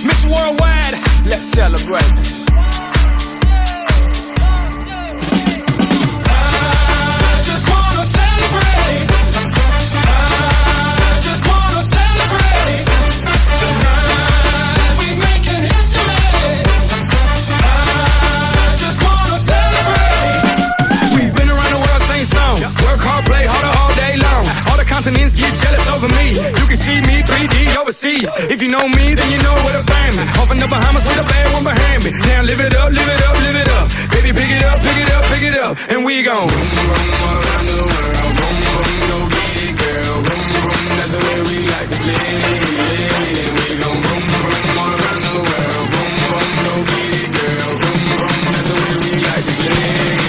Mission worldwide, let's celebrate. Continents get jealous over me. You can see me 3D overseas. If you know me, then you know where to find me. Off in the Bahamas with a bad one behind me. Now live it up, live it up, live it up. Baby, pick it up, pick it up, pick it up. And we gon' boom, boom, around the world. Boom, boom, go get it, girl. Boom, boom, that's the way we like to play. We gon' boom, boom, around the world. Boom, boom, go get it, girl. Boom, boom, that's the way we like to play.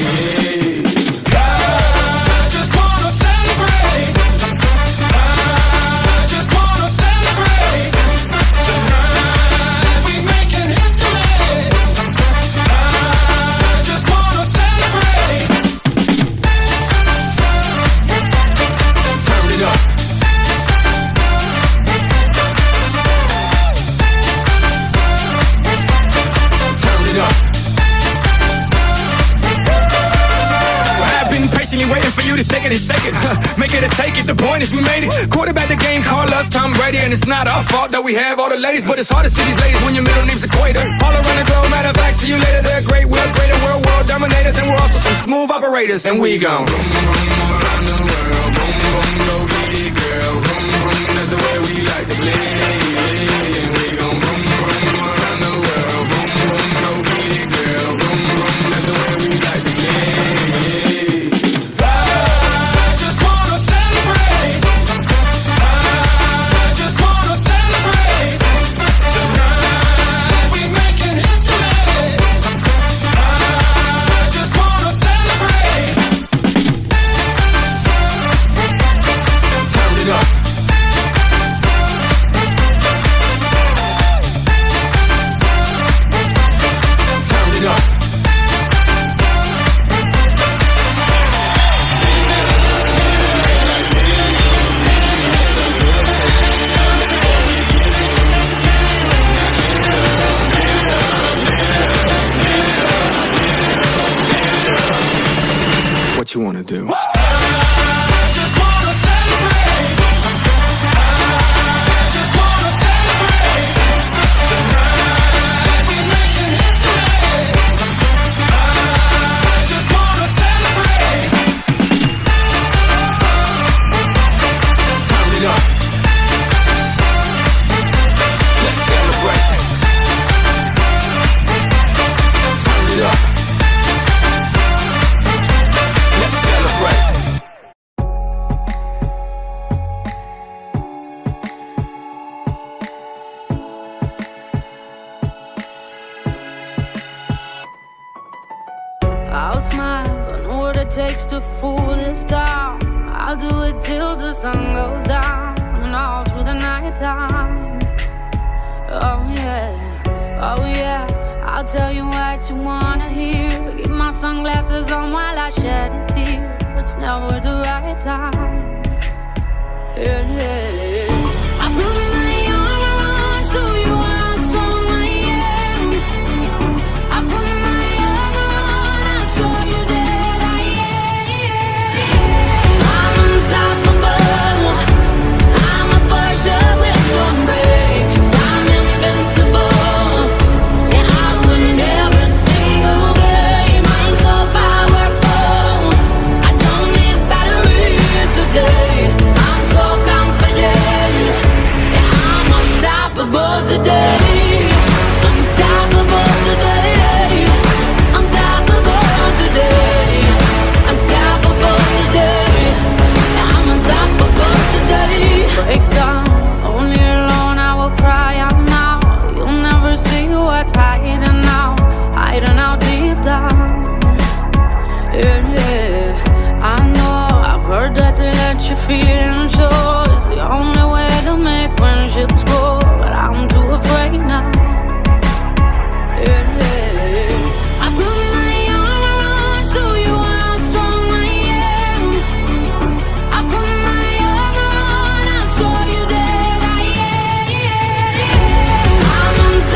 Waiting for you to shake it and shake it, make it or take it, the point is we made it. Quarterback the game, call us Tom Brady. And it's not our fault that we have all the ladies, but it's hard to see these ladies when your middle name's Equator. All around the globe, matter of fact, see you later. They're great, we're greater, we're world dominators. And we're also some smooth operators. And we gon' boom, boom, around the world. Boom, boom, go get it, girl. Boom, boom, that's the way we like to play. And we gon' boom, boom, around the world. Boom, boom, go get it, girl. Boom, boom, that's the way we like to play. What you wanna do? I'll smile, I know what it takes to fool this town. I'll do it till the sun goes down and all through the night time. Oh yeah, I'll tell you what you wanna hear. Keep my sunglasses on while I shed a tear. It's never the right time. Yeah. I put my arm around so you are strong, I am. I put my arm around, I show you that I am. I'm unstoppable. I'm a Porsche with no brakes. I'm invincible. Yeah, I win every single game. I'm so powerful. I don't need batteries today. I'm so confident. Yeah, I'm unstoppable today. Unstoppable today. Unstoppable today. Unstoppable today. Yeah, I'm unstoppable today. Break down, only alone I will cry out now. You'll never see what's hiding out deep down. Yeah, I know, I've heard that to let you feel and show is the only way to make friendships grow, but I'm too afraid now. Yeah, I put my arm around so you are strong, I am. I put my arm around, I'll show you that I am. I'm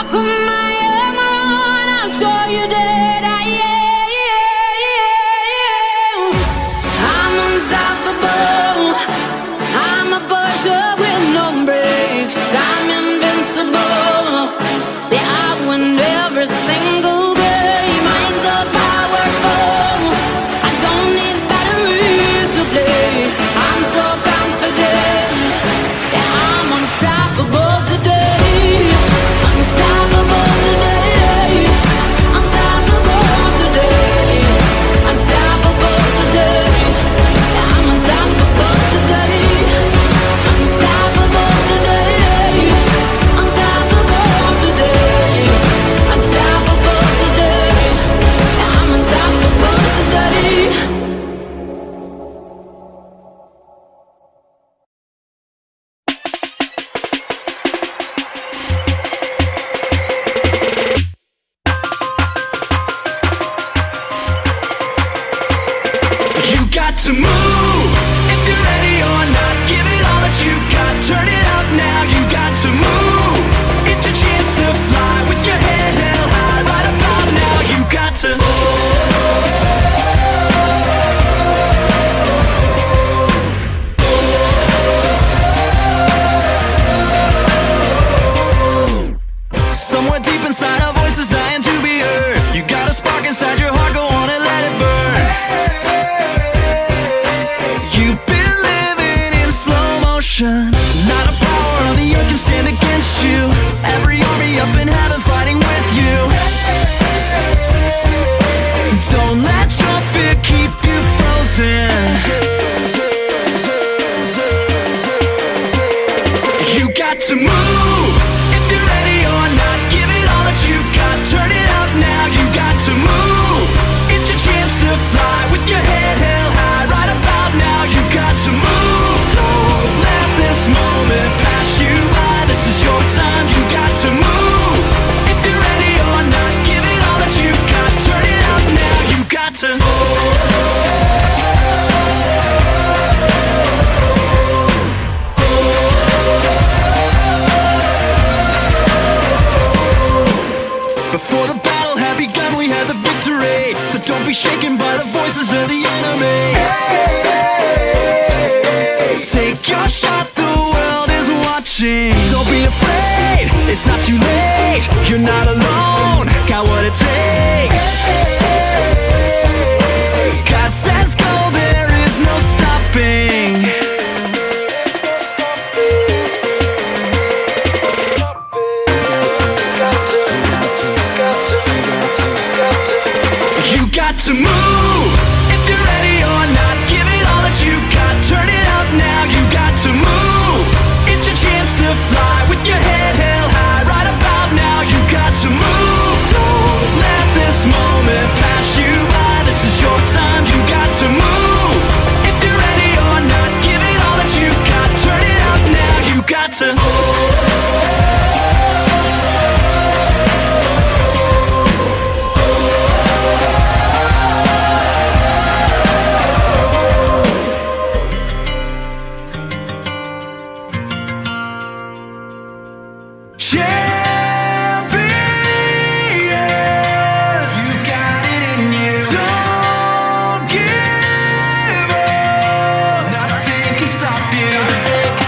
put my armor on, I'll show you that I am. I'm unstoppable. I'm a Porsche with no brakes. I'm invincible. Yeah, I win every single game. I'm so powerful. I don't need batteries to play. I'm so confident. Yeah, I'm unstoppable today. Unstoppable today. Unstoppable today. Unstoppable today. Yeah, I'm unstoppable today. Unstoppable today. Unstoppable today. Unstoppable today. Yeah, I'm unstoppable today. You got to move if you're ready or not. Give it all that you got. Turn it up now. You got to move. It's your chance to fly with your head held high. Right about now. You got to. Somewhere deep inside, our voice is dying to be heard. You got a spark inside your heart. Go on and let it burn. You've been living in slow motion. Not a power on the earth can stand against you. Every army up in heaven fighting with you. Don't let your fear keep you frozen. You got to move if you're ready or not. Give it all that you got. Turn it up now. You got to move. It's your chance to fly with your head held high. Right about now. You got to move. Don't let this moment pass you by. This is your time. You got to move. If you're ready or not, give it all that you got. Turn it up now. You got to. Before the battle had begun, we had the victory. So don't be shaken by the voices of the enemy. Take your shot, the world is watching. Don't be afraid, it's not too late. You're not alone, got what it takes. God says go, there is no stopping. You got to move if you're ready or not. Give it all that you got. Turn it up now. You got to move. It's your chance to fly with your head held high. Right about now. You got to move. Don't let this moment pass you by. This is your time. You got to move. If you're ready or not, give it all that you got. Turn it up now. You got to.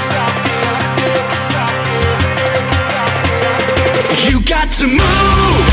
Got to move.